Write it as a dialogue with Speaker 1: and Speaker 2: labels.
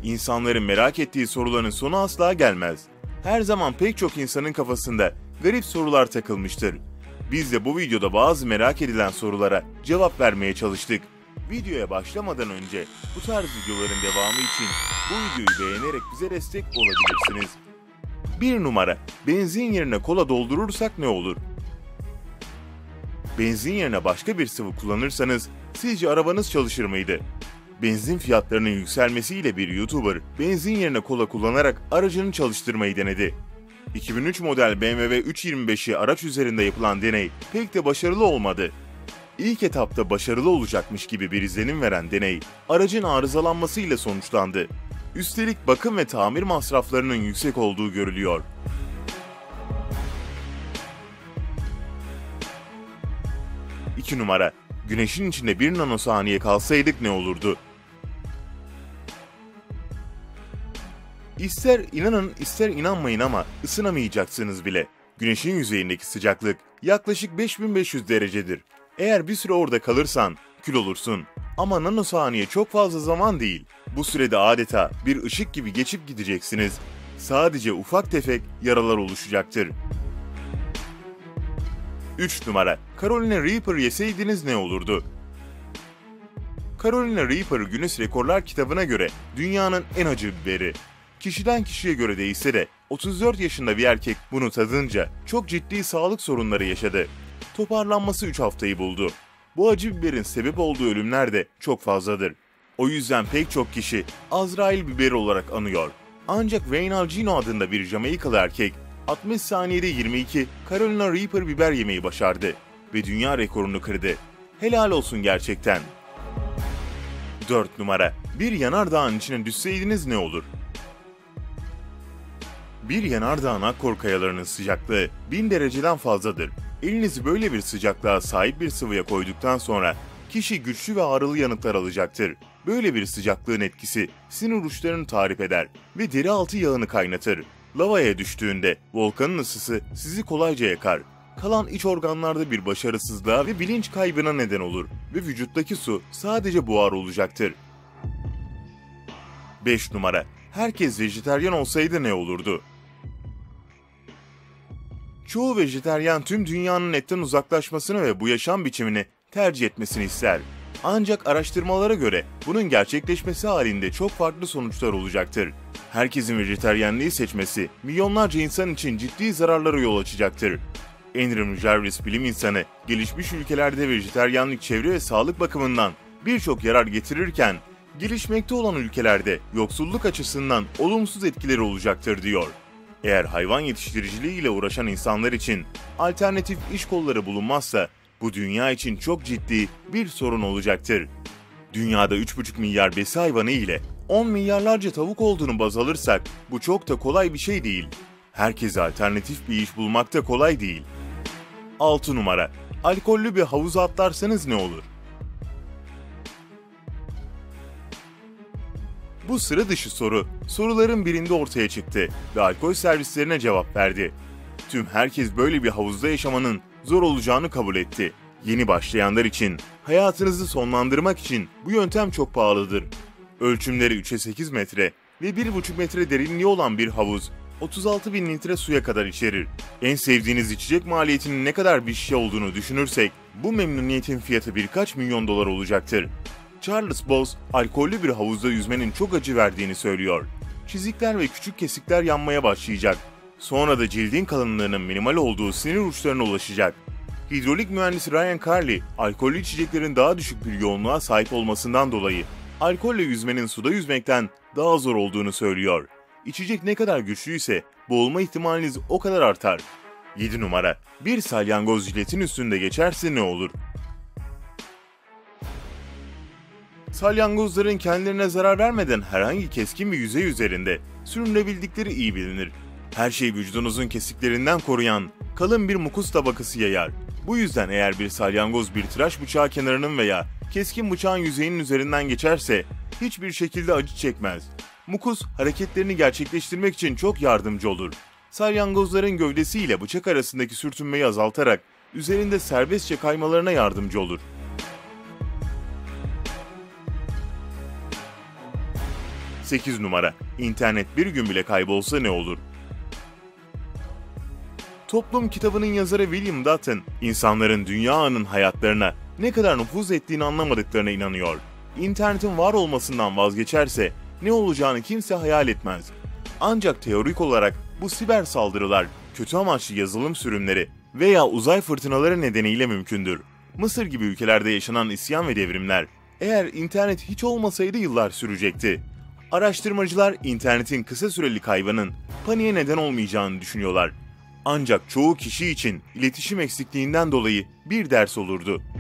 Speaker 1: İnsanların merak ettiği soruların sonu asla gelmez. Her zaman pek çok insanın kafasında garip sorular takılmıştır. Biz de bu videoda bazı merak edilen sorulara cevap vermeye çalıştık. Videoya başlamadan önce bu tarz videoların devamı için bu videoyu beğenerek bize destek olabilirsiniz. 1 numara. Benzin yerine kola doldurursak ne olur? Benzin yerine başka bir sıvı kullanırsanız sizce arabanız çalışır mıydı? Benzin fiyatlarının yükselmesiyle bir YouTuber benzin yerine kola kullanarak aracını çalıştırmayı denedi. 2003 model BMW 325'i araç üzerinde yapılan deney pek de başarılı olmadı. İlk etapta başarılı olacakmış gibi bir izlenim veren deney, aracın arızalanmasıyla sonuçlandı. Üstelik bakım ve tamir masraflarının yüksek olduğu görülüyor. İki numara. Güneşin içinde 1 nanosaniye kalsaydık ne olurdu? İster inanın ister inanmayın ama ısınamayacaksınız bile. Güneşin yüzeyindeki sıcaklık yaklaşık 5500 derecedir. Eğer bir süre orada kalırsan kül olursun. Ama nanosaniye çok fazla zaman değil. Bu sürede adeta bir ışık gibi geçip gideceksiniz. Sadece ufak tefek yaralar oluşacaktır. 3 numara. Carolina Reaper yeseydiniz ne olurdu? Carolina Reaper Guinness Rekorlar kitabına göre dünyanın en acı biberi. Kişiden kişiye göre değişse de 34 yaşında bir erkek bunu tadınca çok ciddi sağlık sorunları yaşadı. Toparlanması 3 haftayı buldu. Bu acı biberin sebep olduğu ölümler de çok fazladır. O yüzden pek çok kişi Azrail biberi olarak anıyor. Ancak Wayne Algino adında bir Jamaikalı erkek 60 saniyede 22 Carolina Reaper biber yemeyi başardı ve dünya rekorunu kırdı. Helal olsun gerçekten. 4 numara. Bir yanardağın içine düşseydiniz ne olur? Bir yanardağın akkor kayalarının sıcaklığı 1000 dereceden fazladır. Elinizi böyle bir sıcaklığa sahip bir sıvıya koyduktan sonra kişi güçlü ve ağrılı yanıklar alacaktır. Böyle bir sıcaklığın etkisi sinir uçlarını tahrip eder ve deri altı yağını kaynatır. Lavaya düştüğünde volkanın ısısı sizi kolayca yakar. Kalan iç organlarda bir başarısızlığa ve bilinç kaybına neden olur ve vücuttaki su sadece buhar olacaktır. 5 numara. Herkes vejetaryen olsaydı ne olurdu? Çoğu vejetaryen tüm dünyanın etten uzaklaşmasını ve bu yaşam biçimini tercih etmesini ister. Ancak araştırmalara göre bunun gerçekleşmesi halinde çok farklı sonuçlar olacaktır. Herkesin vejetaryenliği seçmesi milyonlarca insan için ciddi zararlara yol açacaktır. Andrew Jarvis bilim insanı, gelişmiş ülkelerde vejetaryenlik çevre ve sağlık bakımından birçok yarar getirirken, gelişmekte olan ülkelerde yoksulluk açısından olumsuz etkileri olacaktır diyor. Eğer hayvan yetiştiriciliği ile uğraşan insanlar için alternatif iş kolları bulunmazsa bu dünya için çok ciddi bir sorun olacaktır. Dünyada 3,5 milyar besi hayvanı ile 10 milyarlarca tavuk olduğunu baz alırsak bu çok da kolay bir şey değil. Herkese alternatif bir iş bulmak da kolay değil. 6 numara. Alkollü bir havuza atlarsanız ne olur? Bu sıra dışı soru, soruların birinde ortaya çıktı ve alkol servislerine cevap verdi. Tüm herkes böyle bir havuzda yaşamanın zor olacağını kabul etti. Yeni başlayanlar için, hayatınızı sonlandırmak için bu yöntem çok pahalıdır. Ölçümleri 3'e 8 metre ve 1,5 metre derinliği olan bir havuz, 36.000 litre suya kadar içerir. En sevdiğiniz içecek maliyetinin ne kadar bir şey olduğunu düşünürsek, bu memnuniyetin fiyatı birkaç milyon dolar olacaktır. Charles Boz, alkollü bir havuzda yüzmenin çok acı verdiğini söylüyor. Çizikler ve küçük kesikler yanmaya başlayacak. Sonra da cildin kalınlığının minimal olduğu sinir uçlarına ulaşacak. Hidrolik mühendisi Ryan Carley, alkollü içeceklerin daha düşük bir yoğunluğa sahip olmasından dolayı alkolle yüzmenin suda yüzmekten daha zor olduğunu söylüyor. İçecek ne kadar güçlüyse boğulma ihtimaliniz o kadar artar. 7 numara. Bir salyangoz jiletin üstünde geçerse ne olur? Salyangozların kendilerine zarar vermeden herhangi keskin bir yüzey üzerinde sürünebildikleri iyi bilinir. Her şey vücudunuzun kesiklerinden koruyan kalın bir mukus tabakası yayar. Bu yüzden eğer bir salyangoz bir tıraş bıçağı kenarının veya keskin bıçağın yüzeyinin üzerinden geçerse hiçbir şekilde acı çekmez. Mukus hareketlerini gerçekleştirmek için çok yardımcı olur. Salyangozların gövdesi ile bıçak arasındaki sürtünmeyi azaltarak üzerinde serbestçe kaymalarına yardımcı olur. 8 numara. İnternet bir gün bile kaybolsa ne olur? Toplum kitabının yazarı William Dutton, insanların dünya ağının hayatlarına ne kadar nüfuz ettiğini anlamadıklarına inanıyor. İnternetin var olmasından vazgeçerse ne olacağını kimse hayal etmez. Ancak teorik olarak bu siber saldırılar, kötü amaçlı yazılım sürümleri veya uzay fırtınaları nedeniyle mümkündür. Mısır gibi ülkelerde yaşanan isyan ve devrimler, eğer internet hiç olmasaydı yıllar sürecekti. Araştırmacılar internetin kısa süreli kaybının paniğe neden olmayacağını düşünüyorlar. Ancak çoğu kişi için iletişim eksikliğinden dolayı bir ders olurdu.